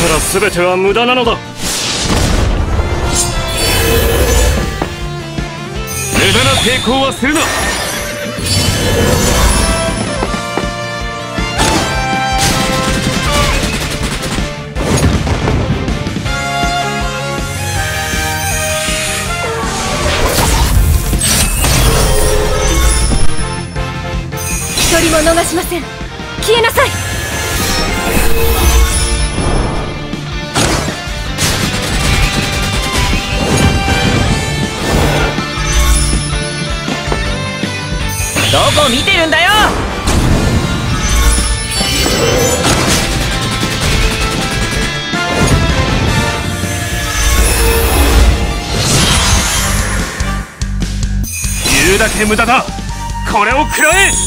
ら全ては無駄なのだ。無駄な抵抗はするな。 一人も逃しません。消えなさい。 どこ見てるんだよ。 言うだけ無駄だ。これを食らえ。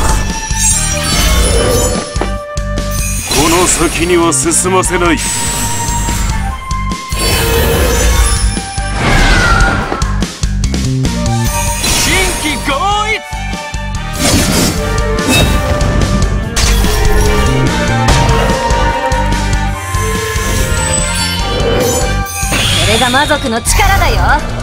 この先には進ませない。新規合一。 これが魔族の力だよ。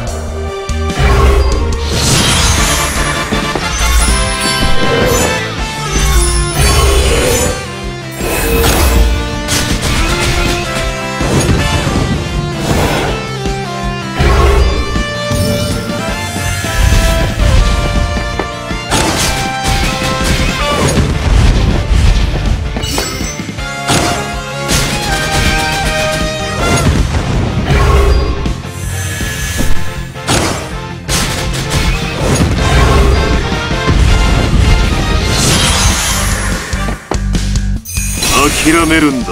諦めるんだ。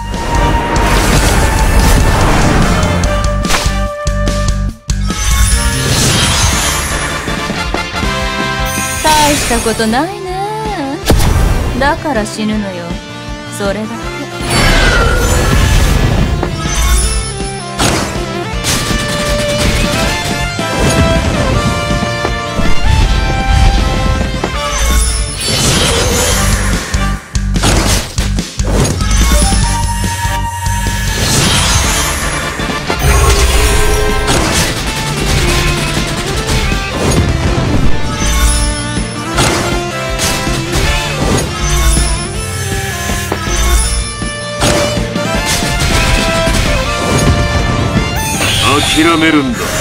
大したことないね。だから死ぬのよ。それだけ。 諦めるんだ。